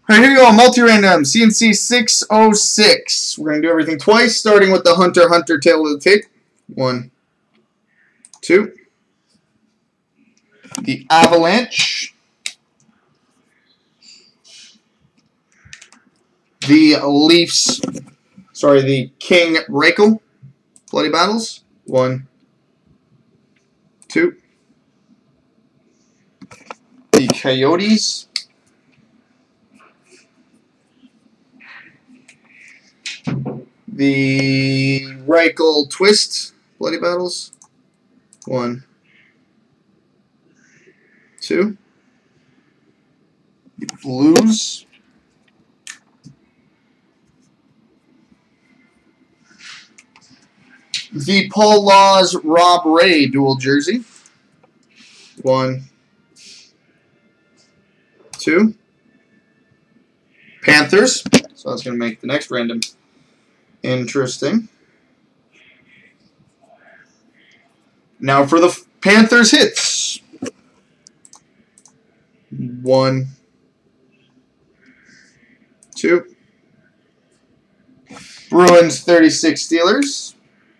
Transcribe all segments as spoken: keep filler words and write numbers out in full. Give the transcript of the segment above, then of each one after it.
All right, here you go. Multi random C and C six oh six. We're gonna do everything twice, starting with the Hunter Hunter tail of the tape. One, two. The Avalanche. The Leafs. Sorry, the King Rakel. Bloody Battles. One, two. The Coyotes. The Rakel Twist. Bloody Battles. One, two. The Blues. The Paul Laws Rob Ray dual jersey. One, two. Panthers. So that's going to make the next random interesting. Now for the Panthers hits. One, two. Bruins thirty-six Steelers.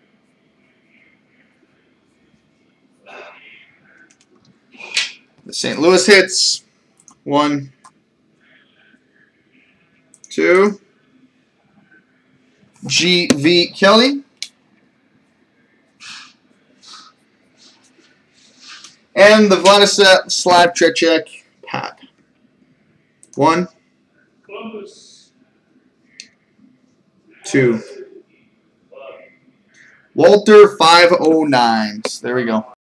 The Saint Louis hits. One, two. G V Kelly. And the Vladislav Tretiak pack. One, two. Walter five oh nines. There we go.